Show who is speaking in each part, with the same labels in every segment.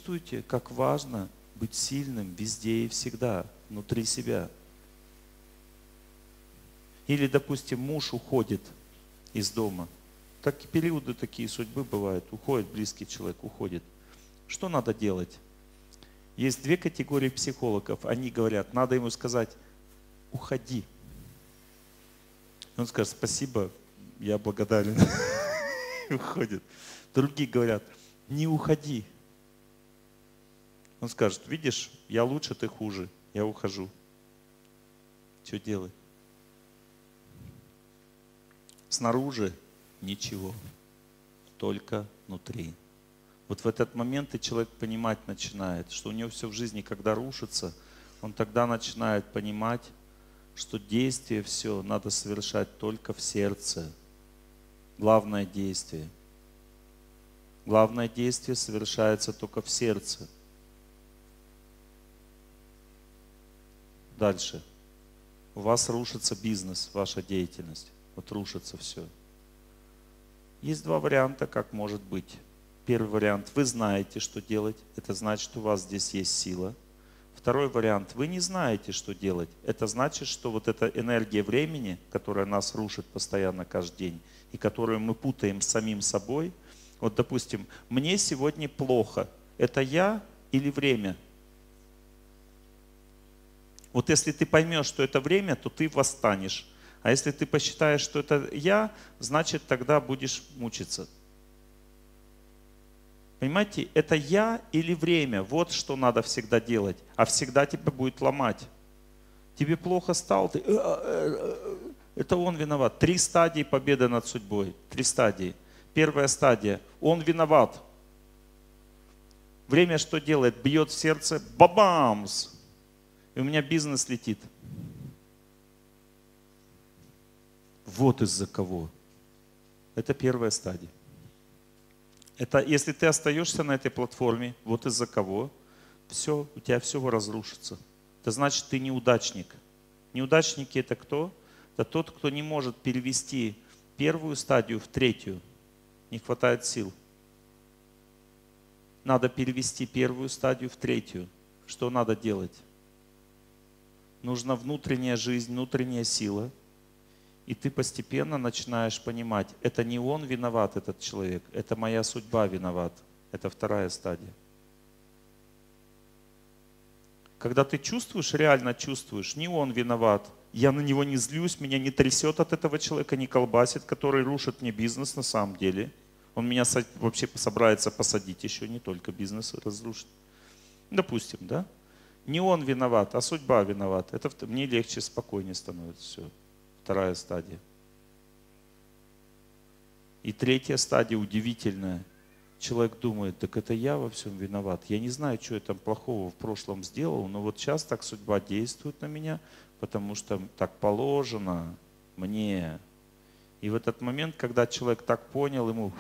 Speaker 1: чувствуете, как важно быть сильным везде и всегда, внутри себя? Или, допустим, муж уходит из дома. Так периоды такие судьбы бывают. Уходит близкий человек, уходит. Что надо делать? Есть две категории психологов. Они говорят, надо ему сказать, уходи. Он скажет, спасибо, я благодарен. Уходит. Другие говорят, не уходи. Он скажет, видишь, я лучше, ты хуже, я ухожу. Что делать? Снаружи ничего, только внутри. Вот в этот момент и человек понимать начинает, что у него все в жизни, когда рушится, он тогда начинает понимать, что действие все надо совершать только в сердце. Главное действие. Главное действие совершается только в сердце. Дальше. У вас рушится бизнес, ваша деятельность. Вот рушится все. Есть два варианта, как может быть. Первый вариант. Вы знаете, что делать. Это значит, у вас здесь есть сила. Второй вариант. Вы не знаете, что делать. Это значит, что вот эта энергия времени, которая нас рушит постоянно каждый день, и которую мы путаем с самим собой. Вот, допустим, мне сегодня плохо. Это я или время? Вот если ты поймешь, что это время, то ты восстанешь. А если ты посчитаешь, что это я, значит тогда будешь мучиться. Понимаете, это я или время, вот что надо всегда делать. А всегда тебя будет ломать. Тебе плохо стало, ты... Это он виноват. 3 стадии победы над судьбой. 3 стадии. Первая стадия. Он виноват. Время что делает? Бьет в сердце. Бабамс! И у меня бизнес летит. Вот из-за кого. Это первая стадия. Это если ты остаешься на этой платформе, вот из-за кого, все, у тебя все разрушится. Это значит, ты неудачник. Неудачники это кто? Это тот, кто не может перевести первую стадию в третью. Не хватает сил. Надо перевести первую стадию в третью. Что надо делать? Нужна внутренняя жизнь, внутренняя сила. И ты постепенно начинаешь понимать, это не он виноват, этот человек, это моя судьба виноват. Это вторая стадия. Когда ты чувствуешь, реально чувствуешь, не он виноват, я на него не злюсь, меня не трясет от этого человека, не колбасит, который рушит мне бизнес на самом деле. Он меня вообще собирается посадить еще, не только бизнес разрушит. Допустим, да? Не он виноват, а судьба виновата. Это мне легче, спокойнее становится все. Вторая стадия. И третья стадия удивительная. Человек думает, так это я во всем виноват. Я не знаю, что я там плохого в прошлом сделал, но вот сейчас так судьба действует на меня, потому что так положено мне. И в этот момент, когда человек так понял, ему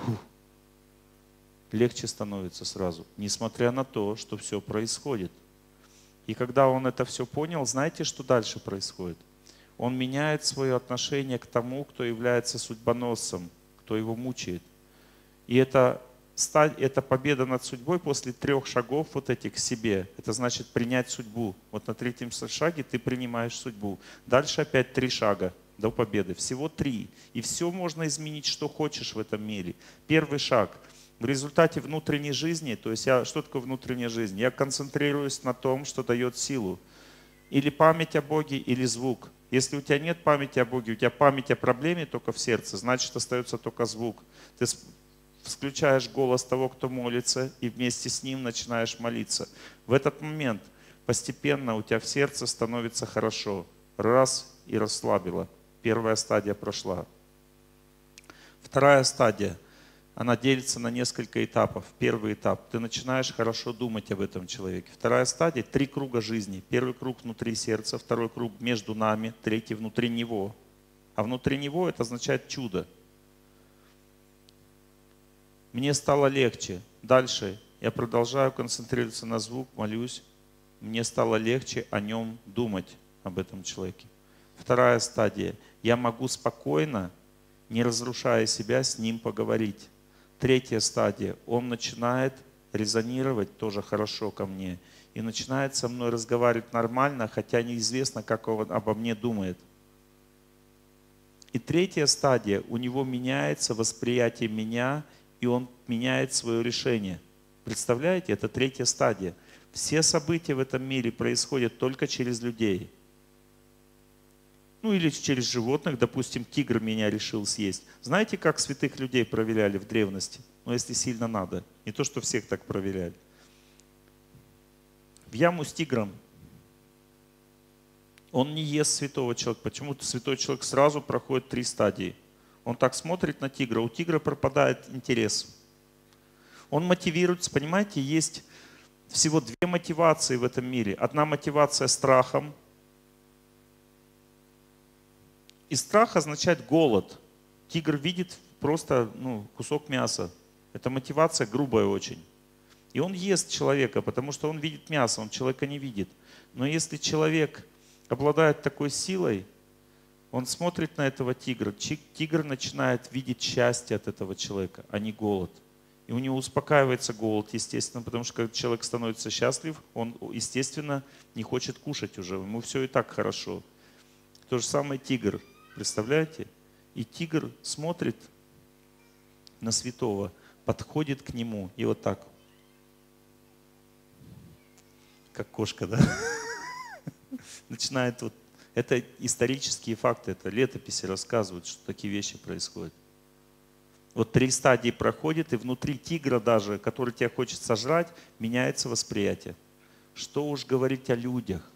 Speaker 1: легче становится сразу, несмотря на то, что все происходит. И когда он это все понял, знаете, что дальше происходит? Он меняет свое отношение к тому, кто является судьбоносцем, кто его мучает. И это победа над судьбой после 3 шагов вот этих к себе. Это значит принять судьбу. Вот на 3-м шаге ты принимаешь судьбу. Дальше опять 3 шага до победы. Всего 3. И все можно изменить, что хочешь в этом мире. Первый шаг. В результате внутренней жизни, то есть что такое внутренняя жизнь? Я концентрируюсь на том, что дает силу. Или память о Боге, или звук. Если у тебя нет памяти о Боге, у тебя память о проблеме только в сердце, значит остается только звук. Ты включаешь голос того, кто молится, и вместе с ним начинаешь молиться. В этот момент постепенно у тебя в сердце становится хорошо. Раз и расслабило. Первая стадия прошла. Вторая стадия. Она делится на несколько этапов. Первый этап. Ты начинаешь хорошо думать об этом человеке. Вторая стадия. 3 круга жизни. Первый круг внутри сердца, второй круг между нами, третий внутри него. А внутри него это означает чудо. Мне стало легче. Дальше я продолжаю концентрироваться на звук, молюсь. Мне стало легче о нем думать, об этом человеке. Вторая стадия. Я могу спокойно, не разрушая себя, с ним поговорить. Третья стадия. Он начинает резонировать тоже хорошо ко мне и начинает со мной разговаривать нормально, хотя неизвестно, как он обо мне думает. И третья стадия, у него меняется восприятие меня, и он меняет свое решение. Представляете, это третья стадия. Все события в этом мире происходят только через людей. Ну или через животных, допустим, тигр меня решил съесть. Знаете, как святых людей проверяли в древности? Ну, если сильно надо. Не то, что всех так проверяли. В яму с тигром. Он не ест святого человека. Почему-то святой человек сразу проходит 3 стадии. Он так смотрит на тигра, у тигра пропадает интерес. Он мотивируется, понимаете, есть всего 2 мотивации в этом мире. Одна мотивация страхом. И страх означает голод. Тигр видит просто кусок мяса. Это мотивация грубая очень. И он ест человека, потому что он видит мясо, он человека не видит. Но если человек обладает такой силой, он смотрит на этого тигра. Тигр начинает видеть счастье от этого человека, а не голод. И у него успокаивается голод, естественно, потому что когда человек становится счастлив, он, естественно, не хочет кушать уже. Ему все и так хорошо. То же самое тигр. Представляете? И тигр смотрит на святого, подходит к нему и вот так. Как кошка, да? Начинает вот. Это исторические факты, это летописи рассказывают, что такие вещи происходят. Вот 3 стадии проходит, и внутри тигра даже, который тебя хочет сожрать, меняется восприятие. Что уж говорить о людях.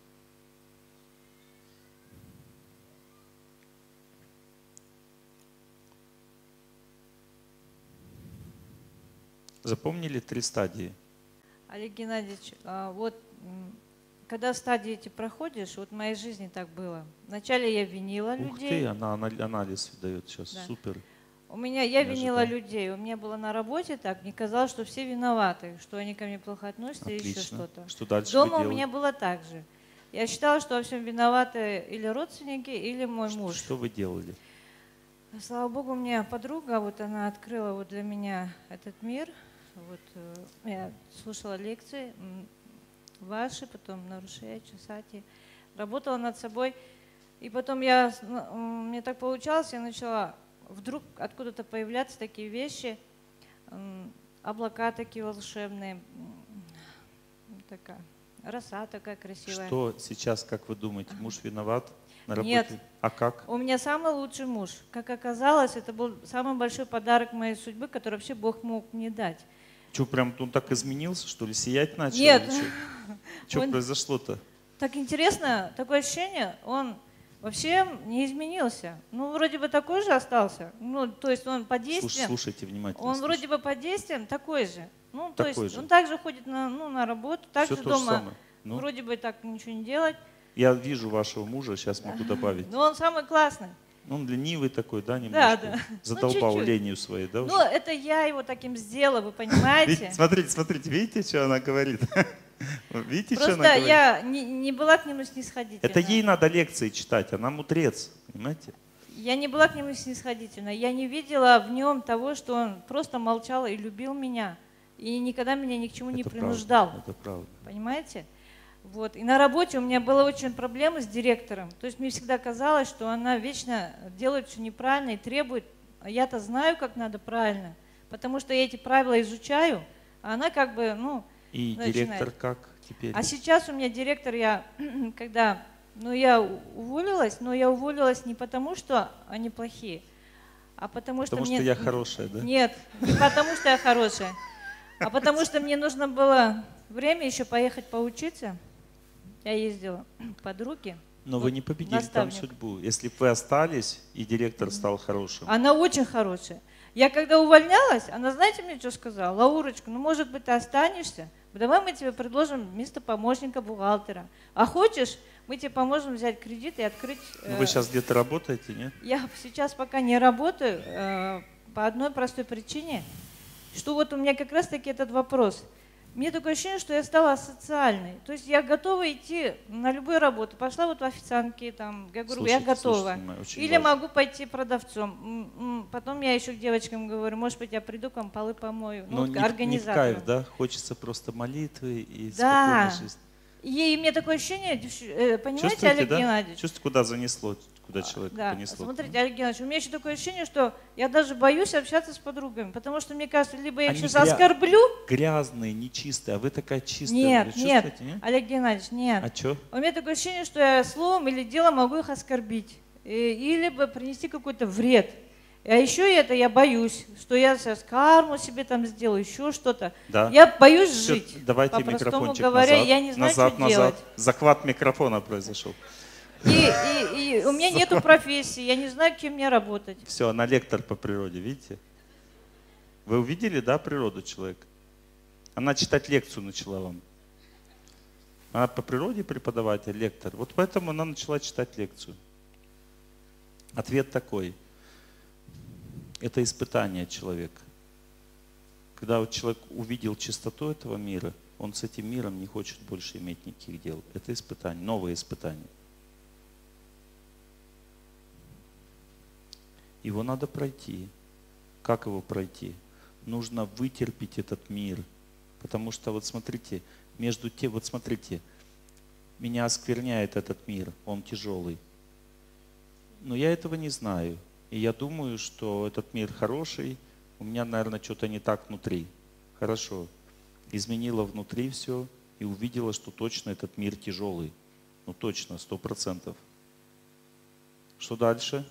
Speaker 1: Запомнили 3 стадии?
Speaker 2: Олег Геннадьевич, вот когда стадии эти проходишь, вот в моей жизни так было. Вначале я винила людей.
Speaker 1: Ух ты, она анализ дает сейчас, да. Супер.
Speaker 2: Я винила людей. У меня было на работе так, мне казалось, что все виноваты, что они ко мне плохо относятся. Отлично. Или еще что-то.
Speaker 1: Что дальше
Speaker 2: Дома у меня было так же. Я считала, что во всем виноваты или родственники, или мой муж.
Speaker 1: Что вы делали?
Speaker 2: Слава Богу, у меня подруга, вот она открыла вот для меня этот мир. Вот, я слушала лекции ваши, потом на Руше, Часати, работала над собой. И потом мне так получалось, я начала вдруг откуда-то появляться такие вещи, облака такие волшебные, такая роса такая красивая.
Speaker 1: Что сейчас, как вы думаете, муж виноват на работе?
Speaker 2: Нет.
Speaker 1: А как?
Speaker 2: У меня самый лучший муж. Как оказалось, это был самый большой подарок моей судьбы, который вообще Бог мог мне дать.
Speaker 1: Что, прям он так изменился, что ли? Сиять начал?
Speaker 2: Нет.
Speaker 1: Что произошло-то?
Speaker 2: Так интересно, такое ощущение, он вообще не изменился. Ну, вроде бы такой же остался. Ну, то есть он по действиям...
Speaker 1: Слушайте внимательно.
Speaker 2: Он вроде бы по действиям такой же. Ну, то
Speaker 1: такой
Speaker 2: есть
Speaker 1: же.
Speaker 2: он также ходит на работу, также дома
Speaker 1: Ну,
Speaker 2: вроде бы так ничего не делать.
Speaker 1: Я вижу вашего мужа, сейчас могу добавить.
Speaker 2: Но он самый классный.
Speaker 1: Он ленивый такой, да, немножко?
Speaker 2: Да.
Speaker 1: Задолбал
Speaker 2: чуть-чуть.
Speaker 1: ленью своей, да?
Speaker 2: Ну, это я его таким сделала, вы понимаете?
Speaker 1: Смотрите, видите, что она говорит? Видите, что она
Speaker 2: Просто
Speaker 1: говорит?
Speaker 2: я не была к нему снисходительна.
Speaker 1: Это ей надо лекции читать, она мудрец, понимаете?
Speaker 2: Я не была к нему снисходительна. Я не видела в нем того, что он просто молчал и любил меня. И никогда меня ни к чему не принуждал.
Speaker 1: Это правда.
Speaker 2: Понимаете? Вот. И на работе у меня была очень проблема с директором. То есть мне всегда казалось, что она вечно делает все неправильно и требует. А я-то знаю, как надо правильно, потому что я эти правила изучаю, а она как бы,
Speaker 1: И
Speaker 2: начинает.
Speaker 1: директор как теперь?
Speaker 2: А сейчас у меня директор, я уволилась, но я уволилась не потому, что они плохие, а потому что
Speaker 1: что я хорошая, да?
Speaker 2: Нет, не потому что я хорошая, а потому что мне нужно было время еще поехать поучиться. Я ездила к подруге.
Speaker 1: Но вы не победили там судьбу. Если бы вы остались, и директор стал хорошим.
Speaker 2: Она очень хорошая. Я когда увольнялась, она, знаете, мне что сказала? Лаурочка, может быть, ты останешься? Давай мы тебе предложим место помощника бухгалтера. А хочешь, мы тебе поможем взять кредит и открыть...
Speaker 1: Вы сейчас где-то работаете, нет?
Speaker 2: Я сейчас пока не работаю по одной простой причине, что вот у меня как раз-таки этот вопрос. мне такое ощущение, что я стала асоциальной. То есть я готова идти на любую работу. Пошла вот в официантки, там, я говорю, я готова. Или могу пойти продавцом. Потом я еще к девочкам говорю, может быть, я приду к вам, полы помою.
Speaker 1: Ну,
Speaker 2: вот,
Speaker 1: не в кайф, да? Хочется просто молитвы и спокойной жизни.
Speaker 2: И мне такое ощущение, понимаете,
Speaker 1: чувствуете,
Speaker 2: Олег
Speaker 1: да?
Speaker 2: Геннадьевич?
Speaker 1: Чувствуете, куда занесло, куда человека понесло?
Speaker 2: Смотрите, Олег Геннадьевич, у меня еще такое ощущение, что я даже боюсь общаться с подругами, потому что мне кажется, либо я их сейчас оскорблю.
Speaker 1: Грязные, нечистые, а вы такая чистая.
Speaker 2: Нет, нет, Олег Геннадьевич, нет.
Speaker 1: А что?
Speaker 2: У меня такое ощущение, что я словом или делом могу их оскорбить, или бы принести какой-то вред. А еще я боюсь, что я сейчас карму себе там сделаю, еще что-то.
Speaker 1: Да.
Speaker 2: Я боюсь жить.
Speaker 1: Давайте микрофончик
Speaker 2: говоря,
Speaker 1: назад.
Speaker 2: я не знаю,
Speaker 1: назад,
Speaker 2: что делать.
Speaker 1: Захват микрофона произошел.
Speaker 2: И у меня нету профессии, я не знаю, кем мне работать.
Speaker 1: Все, она лектор по природе, видите? Вы увидели, да, природу человека? Она читать лекцию начала вам. Она по природе преподаватель, лектор. Вот поэтому она начала читать лекцию. Ответ такой. Это испытание человека. Когда вот человек увидел чистоту этого мира, он с этим миром не хочет больше иметь никаких дел. Это испытание, новое испытание. Его надо пройти. Как его пройти? Нужно вытерпеть этот мир. Потому что вот смотрите, меня оскверняет этот мир, он тяжелый. Но я этого не знаю. И я думаю, что этот мир хороший, у меня, наверное, что-то не так внутри. Хорошо. Изменила внутри все и увидела, что точно этот мир тяжелый. Ну точно, 100%. Что дальше?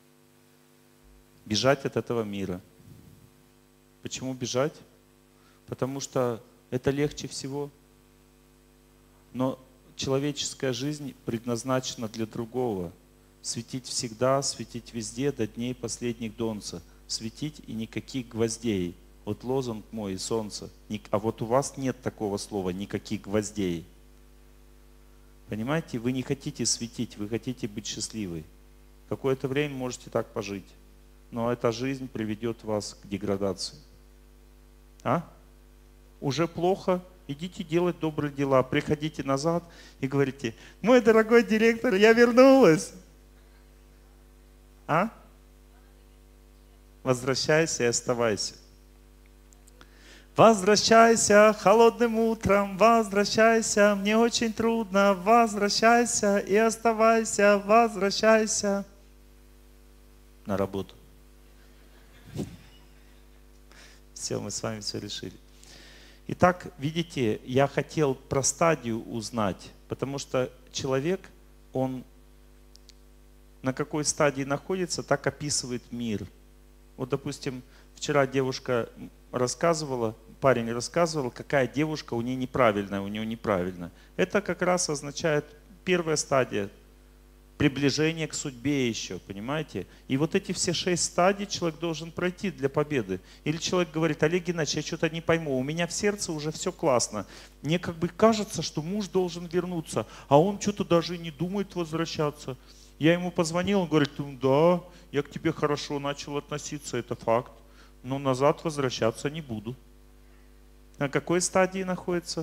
Speaker 1: Бежать от этого мира. Почему бежать? Потому что это легче всего. Но человеческая жизнь предназначена для другого. Светить всегда, светить везде, до дней последних донца. Светить и никаких гвоздей. Вот лозунг мой, солнце. А вот у вас нет такого слова, никаких гвоздей. Понимаете, вы не хотите светить, вы хотите быть счастливой. Какое-то время можете так пожить. Но эта жизнь приведет вас к деградации. А? Уже плохо? Идите делать добрые дела. Приходите назад и говорите, мой дорогой директор, я вернулась. А? Возвращайся и оставайся. Возвращайся холодным утром, возвращайся, мне очень трудно, возвращайся и оставайся, возвращайся на работу. Все, мы с вами все решили. Итак, видите, я хотел про стадию узнать, потому что человек, он на какой стадии находится, так описывает мир. Вот, допустим, вчера девушка рассказывала, парень рассказывал, какая девушка у нее неправильная, у него неправильно. Это как раз означает первая стадия, приближение к судьбе еще, понимаете? И вот эти все 6 стадий человек должен пройти для победы. Или человек говорит, Олег Геннадьевич, я что-то не пойму, у меня в сердце уже все классно. Мне как бы кажется, что муж должен вернуться, а он что-то даже не думает возвращаться. Я ему позвонил, он говорит, да, я к тебе хорошо начал относиться, это факт, но назад возвращаться не буду. На какой стадии находится?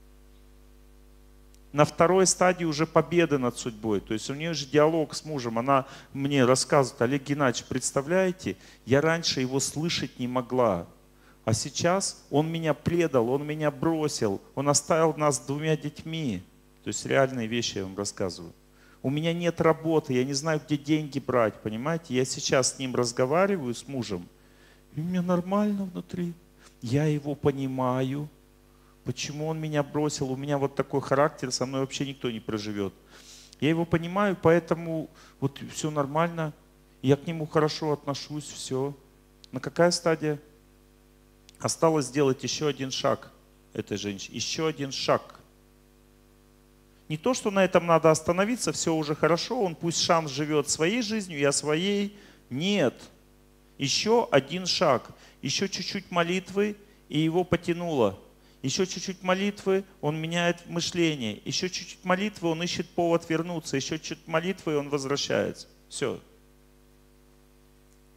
Speaker 1: На второй стадии уже победы над судьбой. То есть у нее же диалог с мужем. Она мне рассказывает, Олег Геннадьевич, представляете, я раньше его слышать не могла. А сейчас он меня предал, он меня бросил, он оставил нас с 2 детьми. То есть реальные вещи я вам рассказываю. У меня нет работы, я не знаю, где деньги брать, понимаете? Я сейчас с ним разговариваю, с мужем, и мне нормально внутри. Я его понимаю. Почему он меня бросил? У меня вот такой характер, со мной вообще никто не проживет. Я его понимаю, поэтому вот все нормально. Я к нему хорошо отношусь, все. На какая стадия? Осталось сделать еще один шаг этой женщине. Еще один шаг. Не то, что на этом надо остановиться, все уже хорошо, он пусть шанс живет своей жизнью, я своей. Нет. Еще один шаг. Еще чуть-чуть молитвы, и его потянуло. Еще чуть-чуть молитвы, он меняет мышление. Еще чуть-чуть молитвы, он ищет повод вернуться. Еще чуть-чуть молитвы, и он возвращается. Все.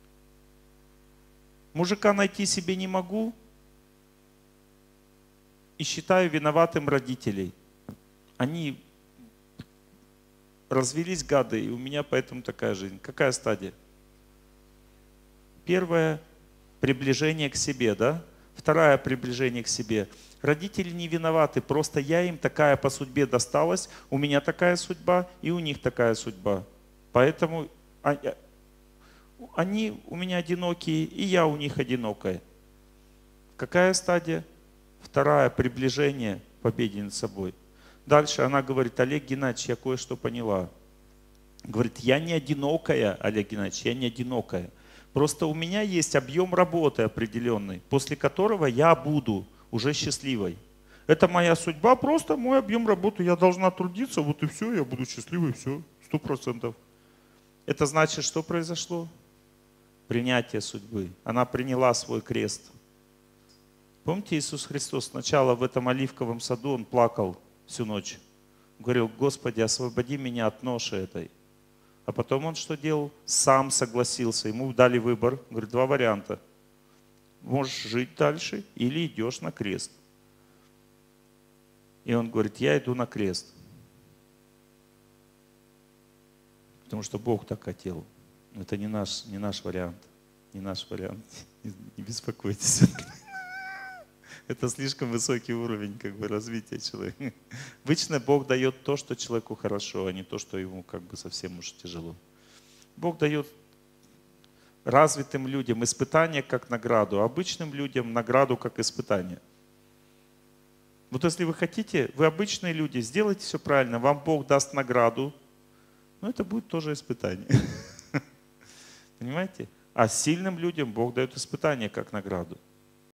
Speaker 1: Мужика найти себе не могу. и считаю виноватым родителей. Они развелись, гады, и у меня поэтому такая жизнь. Какая стадия? Первое – приближение к себе, да? Второе – приближение к себе. Родители не виноваты, просто я им такая по судьбе досталась, у меня такая судьба и у них такая судьба. Поэтому они у меня одинокие, и я у них одинокая. Какая стадия? Вторая – приближение к победе над собой. Дальше она говорит: Олег Геннадьевич, я кое-что поняла. Говорит, я не одинокая, Олег Геннадьевич, я не одинокая. Просто у меня есть объем работы определенный, после которого я буду уже счастливой. Это моя судьба, просто мой объем работы. Я должна трудиться, вот и все, я буду счастливой, все, 100%. Это значит, что произошло? Принятие судьбы. Она приняла свой крест. Помните, Иисус Христос сначала в этом оливковом саду, Он плакал всю ночь. Говорил: Господи, освободи меня от ноши этой. А потом Он что делал? Сам согласился. Ему дали выбор. Говорит, два варианта. Можешь жить дальше или идешь на крест. И Он говорит: я иду на крест. Потому что Бог так хотел. Это не наш вариант. Не наш вариант. Не беспокойтесь. Это слишком высокий уровень развития человека. Обычно Бог дает то, что человеку хорошо, а не то, что ему совсем уж тяжело. Бог дает развитым людям испытания как награду, а обычным людям награду как испытание. Вот если вы хотите, вы обычные люди, сделайте все правильно, вам Бог даст награду, но это будет тоже испытание. Понимаете? А сильным людям Бог дает испытание как награду.